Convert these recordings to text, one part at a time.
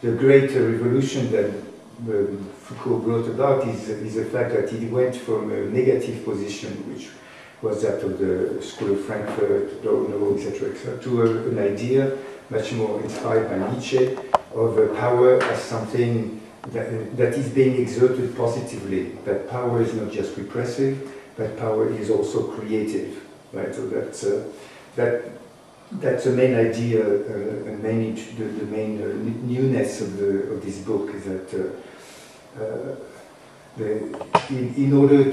the great revolution that Foucault brought about is the fact that he went from a negative position, which was that of the School of Frankfurt, Adorno, etc., to an idea much more inspired by Nietzsche of power as something that is being exerted positively, that power is not just repressive, but power is also creative, right? So that's the main idea, and the main newness of this book is that in order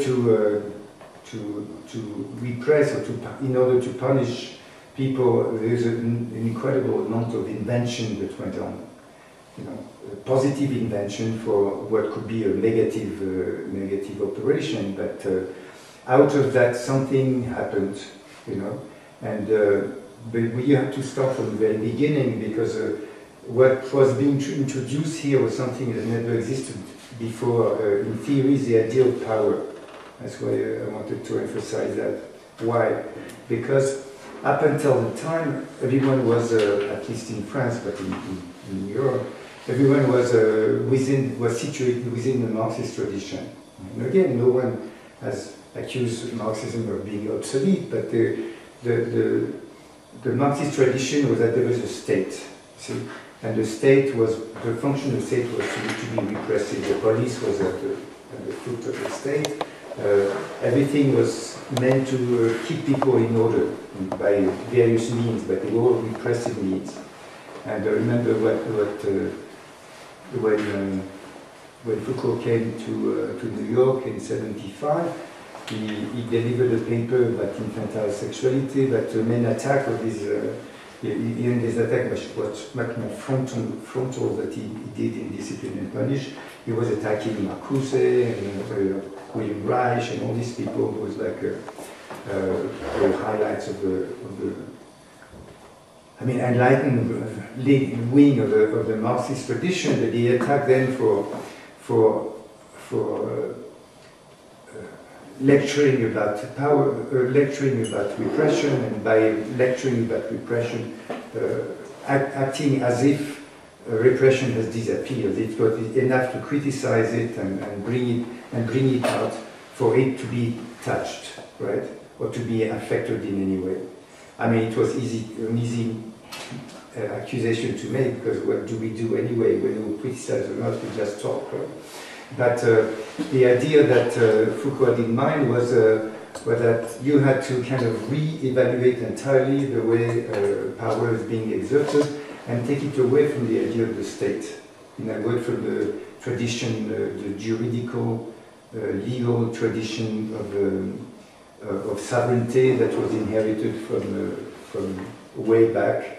to repress or in order to punish people, there's an incredible amount of invention that went on. You know, a positive invention for what could be a negative operation, but out of that something happened, you know, and but we have to start from the very beginning, because what was being introduced here was something that never existed before. In theory, the idea of power. That's why I wanted to emphasize that. Why? Because up until the time, everyone was, at least in France, but in Europe, everyone was situated within the Marxist tradition. And again, no one has accused Marxism of being obsolete, but the Marxist tradition was that there was a state, see? And the function of the state was to be repressive. The police was at the foot of the state. Everything was meant to keep people in order by various means, but they were all repressive means. And I remember when Foucault came to New York in '75, he delivered a paper about infantile sexuality, but the main attack of his attack was much more frontal that he did in Discipline and Punish. He was attacking Marcuse and William Reich and all these people. It was like the highlights of the enlightened wing of the Marxist tradition, that he attacked them for lecturing about power, lecturing about repression, and by lecturing about repression, acting as if repression has disappeared. It was enough to criticize it and bring it out for it to be touched, right, or to be affected in any way. I mean, it was an easy accusation to make, because what do we do anyway? When we criticize or not, we just talk, right? But the idea that Foucault had in mind was that you had to kind of re-evaluate entirely the way power is being exerted and take it away from the idea of the state. In other words, from the tradition, the juridical, legal tradition of sovereignty that was inherited from way back.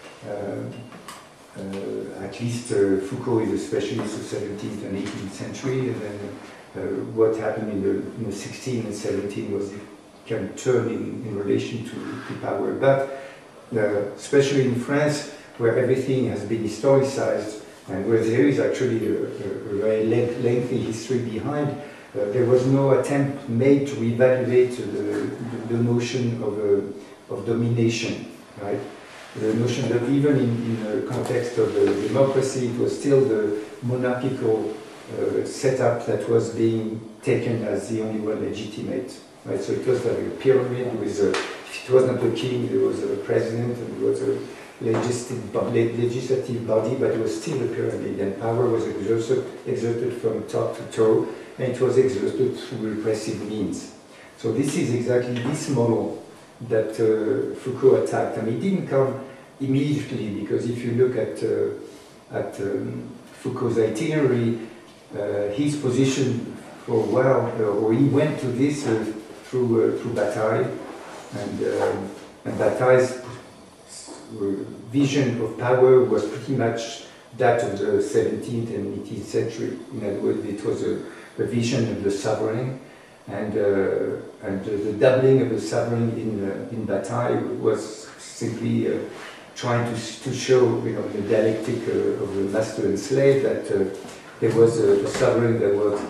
At least Foucault is a specialist of 17th and 18th century, and then what happened in the 16th and 17th was kind of turn in relation to power. But especially in France, where everything has been historicized, and where there is actually a very lengthy history behind, there was no attempt made to evaluate the notion of domination, right? The notion that even in the context of democracy, it was still the monarchical setup that was being taken as the only one legitimate, right? So it was like a pyramid with if it was not a king, there was a president, and there was a legislative body, but it was still a pyramid, and power was exerted from top to toe, and it was exerted through repressive means. So this is exactly this model that Foucault attacked. I mean, it didn't come immediately, because if you look at Foucault's itinerary, his position for a while, or he went to this through Bataille, and Bataille's vision of power was pretty much that of the 17th and 18th century. In other words, it was a vision of the sovereign, and the doubling of the sovereign in Bataille was simply trying to show, you know, the dialectic of the master and slave, that there was a sovereign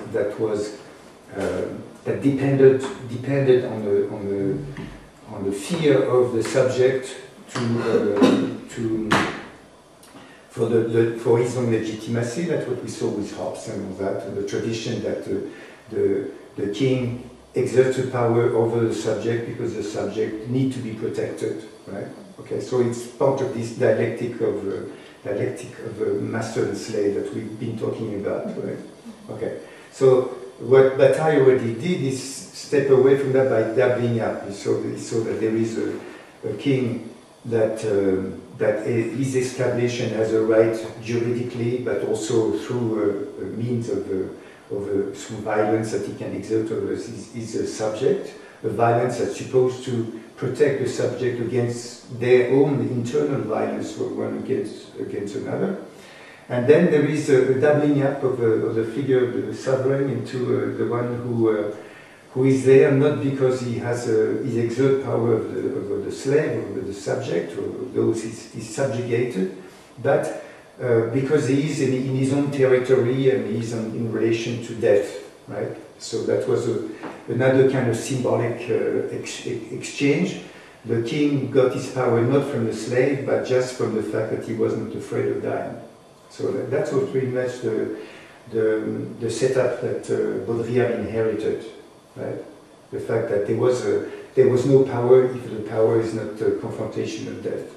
that depended on the fear of the subject for his own legitimacy. That's what we saw with Hobbes and all that, the tradition that the king exerts a power over the subject because the subject need to be protected, right? Okay, so it's part of this dialectic of master and slave that we've been talking about, right? Okay, so what Bataille already did is step away from that by doubling up. He saw that there is a king that is established and has a right juridically, but also through a means of through violence that he can exert over his subject, a violence that's supposed to protect the subject against their own internal violence for one against another. And then there is a doubling up of the figure of the sovereign into the one who is there not because he has he exerts power over the slave, over the subject, or those he's subjugated, but because he is in his own territory and he is in relation to death, right? So that was another kind of symbolic exchange. The king got his power not from the slave, but just from the fact that he wasn't afraid of dying. So that was pretty much the setup that Baudrillard inherited, right? The fact that there was no power if the power is not a confrontation of death.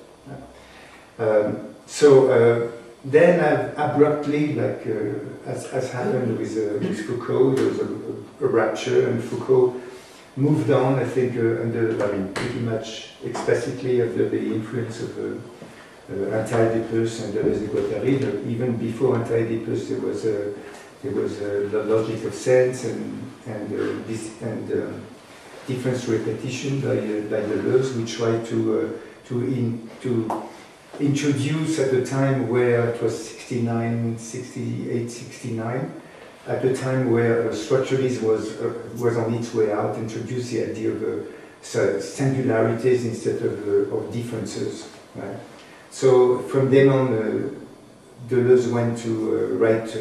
Then abruptly, like as happened with Foucault, there was a rupture, and Foucault moved on, I think, pretty much explicitly under the influence of Anti-Oedipus and Deleuze-Guattari. Even before Anti-Oedipus, there was the logic of sense and difference repetition by Deleuze, which tried to introduce at a time where it was 68, 69, at a time where structuralism was on its way out, introduce the idea of singularities instead of differences. Right? So from then on, Deleuze went to write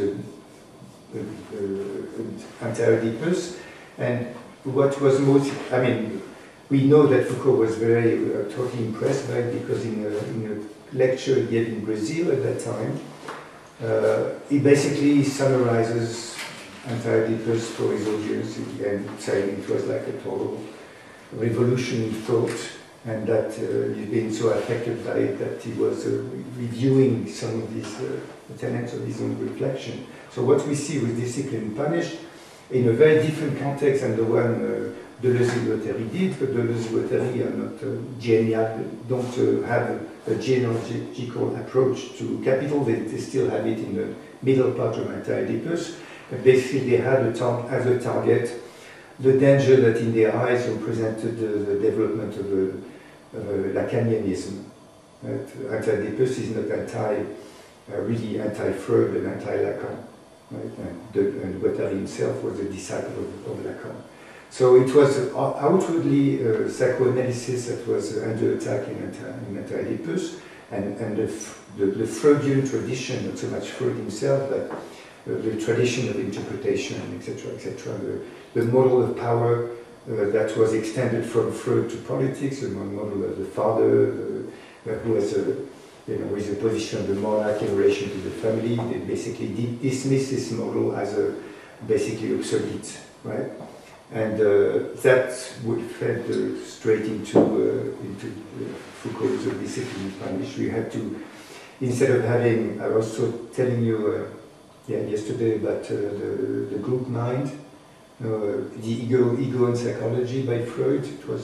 Anti-Oedipus, and what was most, we know that Foucault was very totally impressed by it because in a lecture he gave in Brazil at that time, he basically summarizes Anti-Oedipus for his audience and saying it was like a total revolution in thought, and that he's been so affected by it that he was reviewing some of these tenets of his own reflection. So what we see with Discipline Punished, in a very different context than the one Deleuze-Guattari did, but Deleuze-Guattari are not genial, don't have a genealogical approach to capital. They still have it in the middle part of Anti-Oedipus. But basically they had as a target the danger that in their eyes represented the development of Lacanianism. Right? Anti-Oedipus is not really anti-Freud and anti-Lacan. Right? And Guattari himself was a disciple of Lacan. So it was outwardly psychoanalysis that was under attack in Anti-Oedipus, and the Freudian tradition, not so much Freud himself, but the tradition of interpretation, etc., etc., the model of power that was extended from Freud to politics, the model of the father who has is a position of the monarch in relation to the family. They basically dismiss this model as basically obsolete, right? And that would fed straight into Foucault's Discipline Punished. We had to, instead of having, I was also telling you yesterday about the group mind, the ego and psychology by Freud. It was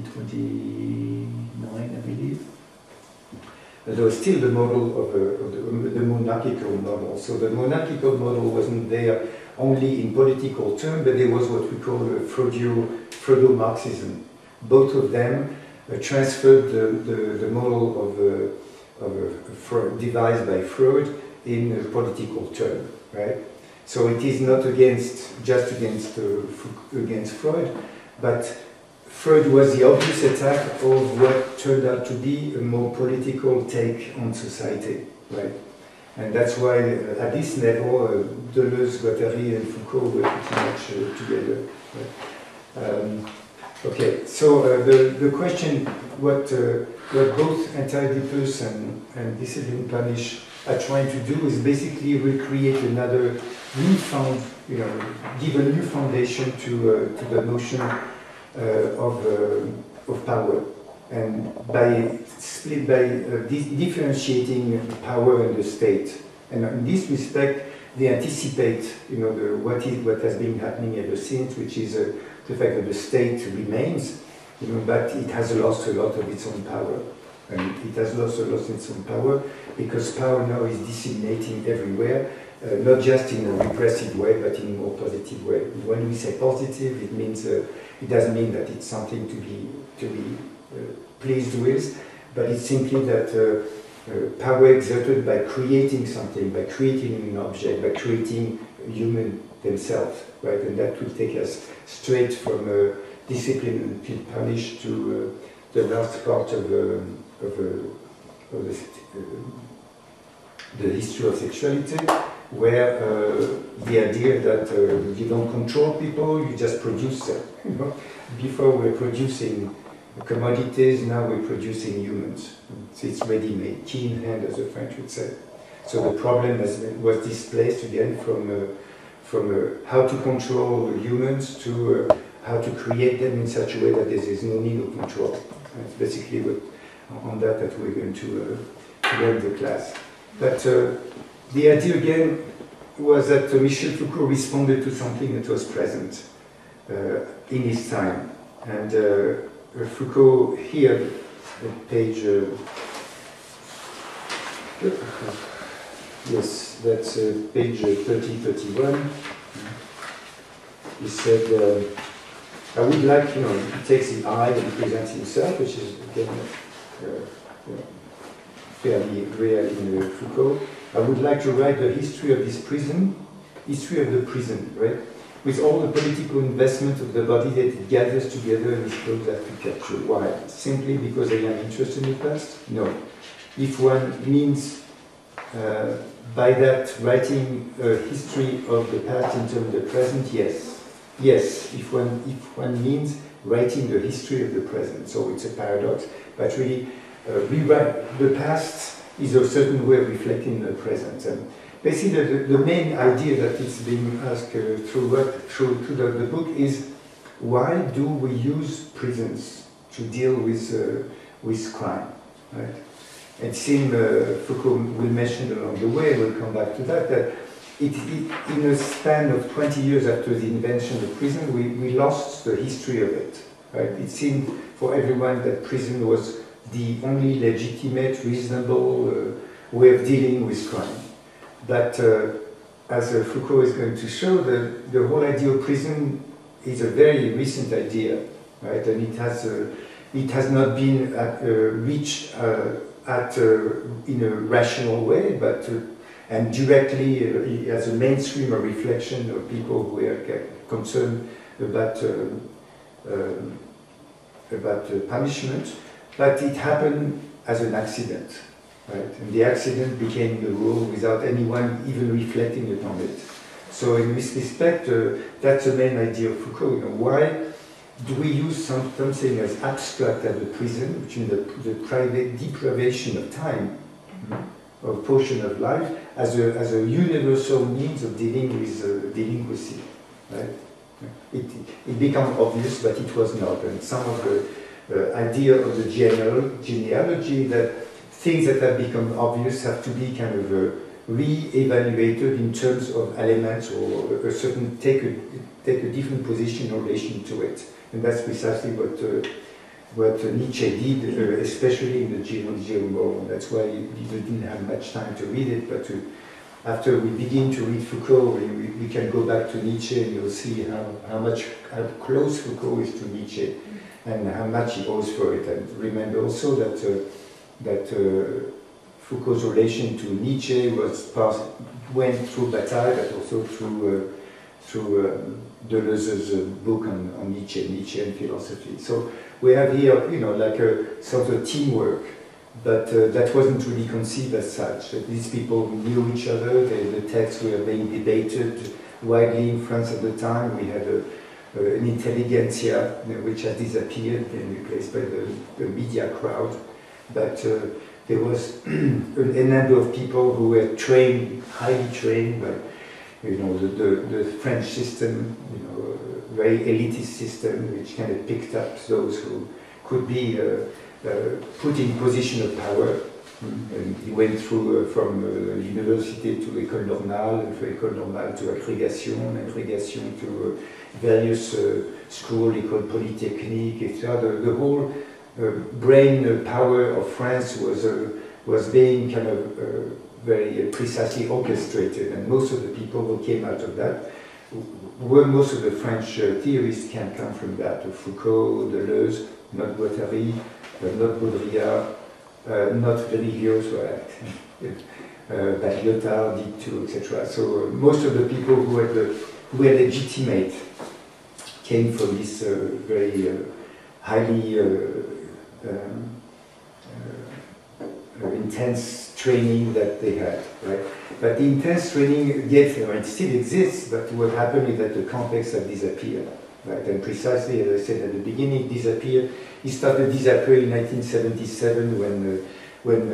1929, I believe. There was still the model of the monarchical model. So the monarchical model wasn't there only in political terms, but there was what we call Freudo-Marxism. Both of them transferred the model of devised by Freud in a political term, right? So it is not just against Freud, but Freud was the obvious attack of what turned out to be a more political take on society, right? And that's why at this level, Deleuze, Guattari, and Foucault were pretty much together. Right? Okay, so the question, what both Anti-Oedipus and Discipline Punished are trying to do is basically recreate another newfound, give a new foundation to the notion of power, and by differentiating power and the state. And in this respect, they anticipate, what has been happening ever since, which is the fact that the state remains, but it has lost a lot of its own power. And it has lost a lot of its own power because power now is disseminating everywhere, not just in a repressive way, but in a more positive way. When we say positive, it means it doesn't mean that it's something to be pleased with, but it's simply that power exerted by creating something, by creating an object, by creating human themselves, right? And that will take us straight from discipline and punish to the last part of the history of sexuality, where the idea that you don't control people, you just produce them. Before we're producing commodities, now we're producing humans. It's ready-made, key in hand, as the French would say. So the problem was displaced again from how to control humans to how to create them in such a way that there is no need of control. That's basically on that we're going to learn the class. But the idea again was that Michel Foucault responded to something that was present in his time. And Foucault here, at page, yes, that's page 30-31. He said, I would like, he takes the I and presents himself, which is again fairly rare in Foucault. I would like to write the history of this prison, history of the prison, right? With all the political investment of the body that it gathers together and discloses as to capture. Why? Simply because I am interested in the past? No. If one means by that writing a history of the past in terms of the present, yes. Yes, if one means writing the history of the present. So it's a paradox, but really rewrite the past is a certain way of reflecting the present. And basically, the main idea that is being asked through the book is, why do we use prisons to deal with crime, right? And Sim Foucault will mention along the way, we'll come back to that in a span of 20 years after the invention of prison, we lost the history of it, right? It seemed for everyone that prison was the only legitimate, reasonable way of dealing with crime. But as Foucault is going to show, the whole idea of prison is a very recent idea, right? And it has not been reached in a rational way, but and directly as a mainstream a reflection of people who are concerned about punishment. But it happened as an accident. Right? And the accident became the rule without anyone even reflecting upon it. So in this respect, that's the main idea of Foucault. Why do we use something as abstract as the prison, which is the private deprivation of time, of a portion of life, as a universal means of dealing with delinquency? Right? It became obvious, but it was not. And some of the idea of the genealogy that things that have become obvious have to be kind of re-evaluated in terms of elements or a certain take a different position in relation to it, and that's precisely what Nietzsche did, especially in the Genealogy of Morals. That's why you didn't have much time to read it, but after we begin to read Foucault, we can go back to Nietzsche, and you'll see how close Foucault is to Nietzsche, and how much he owes for it. And remember also that Foucault's relation to Nietzsche went through Bataille, but also through Deleuze's book on Nietzsche and philosophy. So we have here, like a sort of teamwork, but that wasn't really conceived as such. These people knew each other. The texts were being debated widely in France at the time. We had an intelligentsia which has disappeared and replaced by the media crowd. But there was a number of people who were trained, highly trained by, you know, the French system, you know, very elitist system, which kind of picked up those who could be put in position of power. And he went through from university to École Normale, and from École Normale to Agrégation to various schools, École Polytechnique, etc. The whole brain power of France was being kind of very precisely orchestrated, and most of the people who came out of that, most of the French theorists can come from that. Foucault, Deleuze, not Guattari, not Baudrillard, not Virgilio, but Lyotard did too, etc. So most of the people who were legitimate came from this very highly intense training that they had, right? But the intense training gave them, it still exists, but what happened is that the context had disappeared, right? And precisely, as I said at the beginning, disappeared. It started disappearing in 1977 when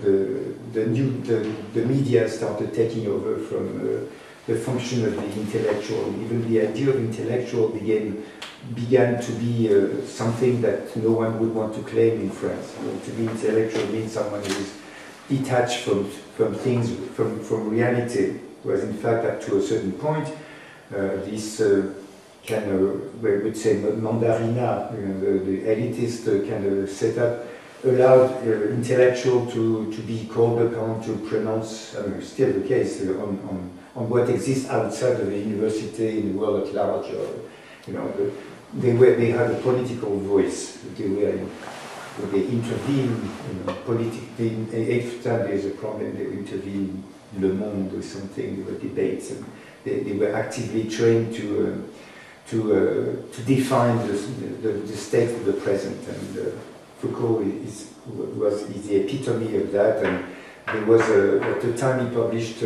the media started taking over from the function of the intellectual. Even the idea of intellectual began to be something that no one would want to claim in France. You know, to be intellectual means someone who is detached from things, from reality, whereas in fact up to a certain point, this kind of, we would say, mandarina, you know, the elitist kind of setup, allowed intellectual to be called upon to pronounce, I mean, still the case, on what exists outside of the university in the world at large. Or, you know, they had a political voice. They intervene, you know, politically. Every time there's a problem, they intervene in Le Monde or something. There were debates, and they were actively trained to define the state of the present. And Foucault is the epitome of that. And there was at the time he published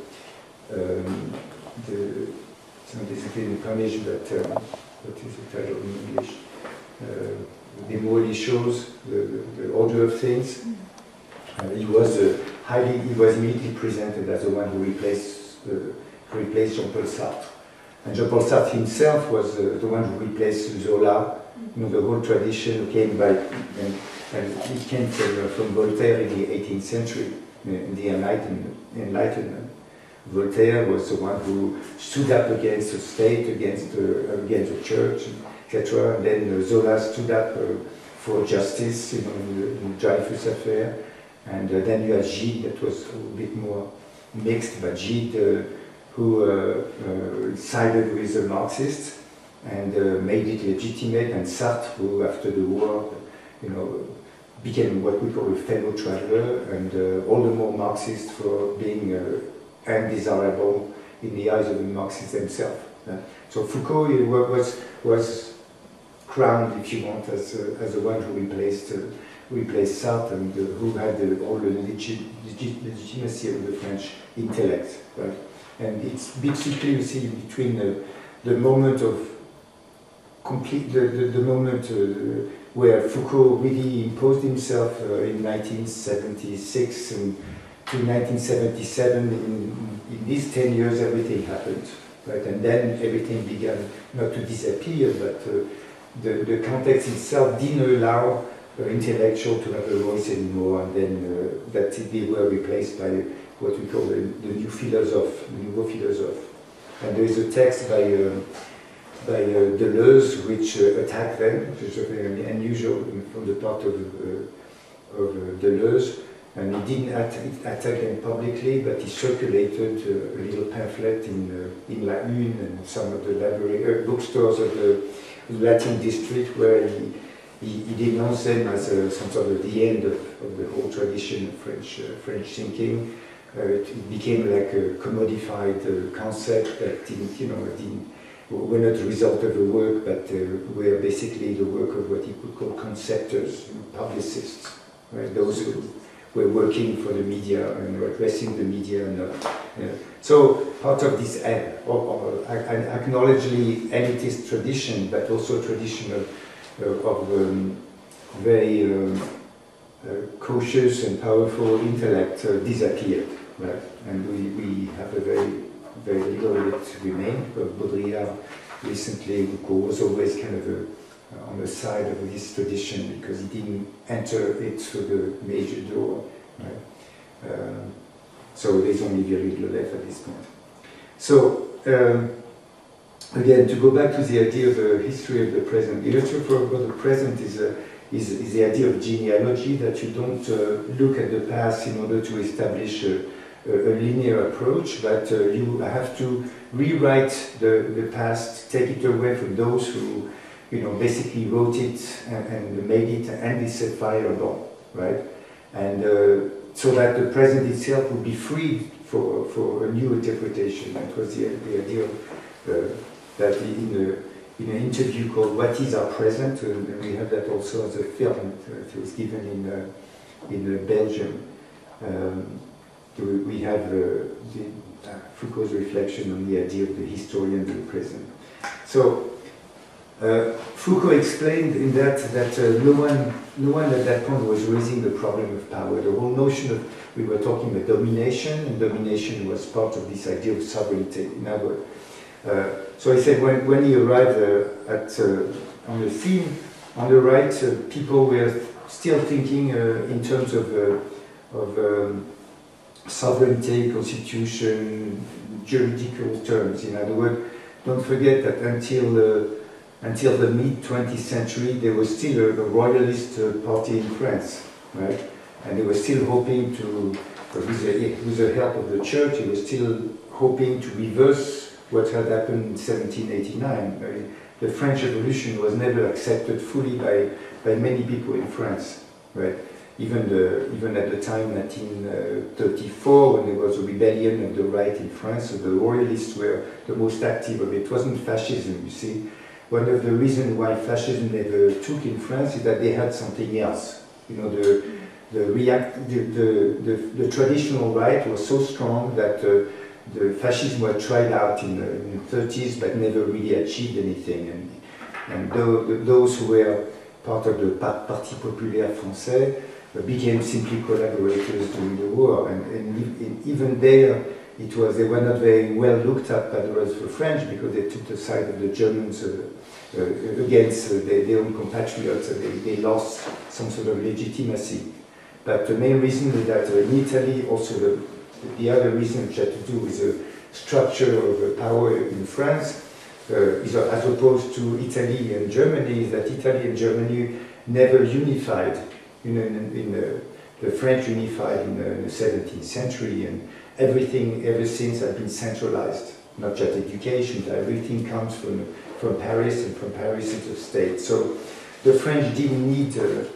something in Spanish, but what is the title in English? The more he shows the order of things. He was immediately presented as the one who replaced Jean-Paul Sartre. And Jean-Paul Sartre himself was the one who replaced Zola. You know, the whole tradition came by, and it came from Voltaire in the 18th century, in the Enlightenment. Voltaire was the one who stood up against the state, against the church, etc. And then Zola stood up for justice, you know, in the Dreyfus affair. And then you had Gide, that was a bit more mixed, but Gide, who sided with the Marxists and made it legitimate, and Sartre, who after the war, you know, became what we call a fellow traveler, and all the more Marxist for being undesirable in the eyes of the Marxists themselves. So Foucault was crowned, if you want, as the one who replaced Sartre, and who had all the legitimacy of the French intellect. Right? And it's basically, you see, between the moment of the moment where Foucault really imposed himself in 1976 and to 1977, in these 10 years everything happened, right? And then everything began not to disappear, but the context itself didn't allow intellectual to have a voice anymore, and then that they were replaced by what we call the new philosophe, the nouveau philosophe. And there is a text by Deleuze which attacked them, which is very unusual from the part of Deleuze. And he didn't attack them publicly, but he circulated a little pamphlet in La Une and some of the library bookstores of the Latin district, where he denounced them as some sort of the end of the whole tradition of French thinking. It became like a commodified concept that were not the result of the work, but were basically the work of what he could call conceptors, publicists, right? Those who were working for the media and were addressing the media. So part of this acknowledgedly elitist tradition, but also a tradition of very cautious and powerful intellect disappeared, right? And we have a very little of it remained. But Baudrillard recently was always kind of on the side of this tradition because he didn't enter it through the major door, right? So there's only very little left at this point. So again, to go back to the idea of the history of the present, the history for the present is the idea of genealogy, that you don't look at the past in order to establish a linear approach, but you have to rewrite the past, take it away from those who, basically wrote it and made it and is certifiable, right? And so that the present itself would be free for a new interpretation. That was the idea that in an interview called "What Is Our Present?" and we have that also as a film. It was given in Belgium. We have Foucault's reflection on the idea of the historian of the present. So Foucault explained in that no one at that point was raising the problem of power. The whole notion of, we were talking about domination, and domination was part of this idea of sovereignty. So I said when he arrived on the scene, on the right, people were still thinking in terms of sovereignty, constitution, juridical terms. In other words, don't forget that until the mid-20th century, there was still a royalist party in France, right? And they were still hoping to, with the help of the church, they were still hoping to reverse what had happened in 1789. The French Revolution was never accepted fully by many people in France, right? Even at the time, 1934, when there was a rebellion of the right in France, so the royalists were the most active of it. It wasn't fascism, you see. One of the reasons why fascism never took in France is that they had something else. The traditional right was so strong that the fascism was tried out in the 30s, but never really achieved anything. And those who were part of the Parti Populaire Français became simply collaborators during the war, and even there, they were not very well looked at by the rest of the French because they took the side of the Germans against their own compatriots. They lost some sort of legitimacy. But the main reason is that in Italy, also the other reason which had to do with the structure of power in France, as opposed to Italy and Germany, is that Italy and Germany never unified. The French unified in the 17th century, and everything ever since had been centralized. Not just education, but everything comes from Paris, and from Paris into the state. So the French didn't need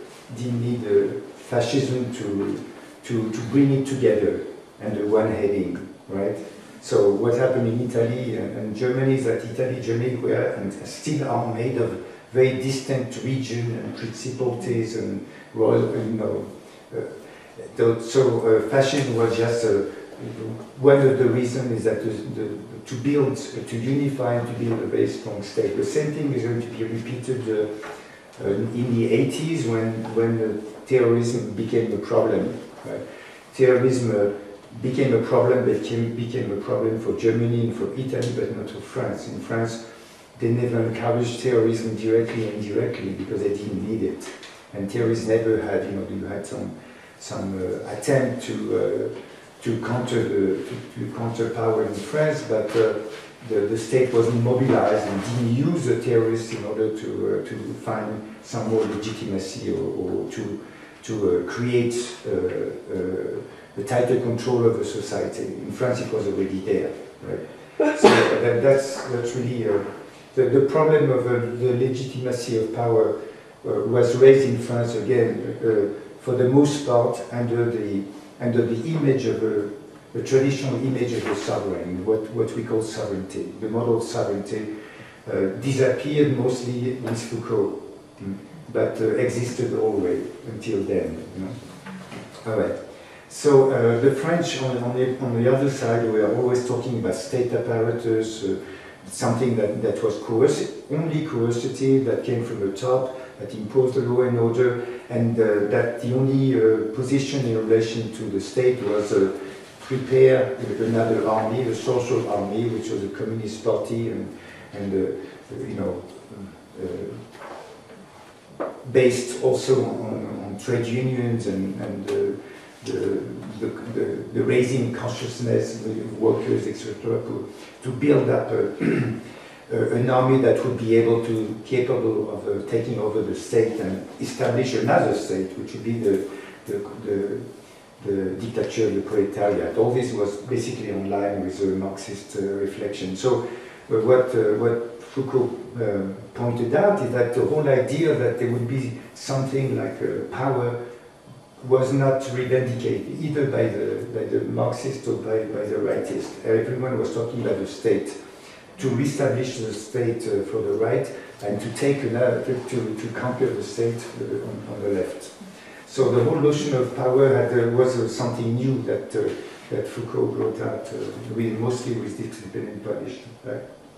fascism to bring it together under one heading, right? So what happened in Italy and Germany is that Germany were and still are made of very distant regions and principalities and royal, so fascism was just one of the reasons is that to unify and to build a very strong state. The same thing is going to be repeated in the 80s when terrorism became a problem. Right? Terrorism became a problem, but became a problem for Germany and for Italy, but not for France. In France, they never encouraged terrorism directly and indirectly because they didn't need it. And terrorists never had, you had some attempt to counter power in France, but the state wasn't mobilized and didn't use the terrorists in order to find some more legitimacy or to create a tighter control of the society. In France, it was already there, right? So that's really the problem of the legitimacy of power. Was raised in France again, for the most part, under the image of the traditional image of the sovereign, what we call sovereignty. The model of sovereignty disappeared mostly with Foucault, but existed always until then. All right. So the French on the other side were always talking about state apparatus, something that was only coercive, that came from the top, that imposed the law and order, and that the only position in relation to the state was prepare another army, the social army, which was the Communist Party, and you know, based also on trade unions and the raising consciousness of workers, etc., to build up an army that would be capable of taking over the state and establish another state, which would be the dictature of the proletariat. All this was basically in line with the Marxist reflection. So what Foucault pointed out is that the whole idea that there would be something like power was not revendicated either by the Marxists or by the rightists. Everyone was talking about the state, to reestablish the state for the right, and to take to conquer the state on the left. So the whole notion of power was something new that Foucault brought out, mostly with Discipline and Punishment. Right?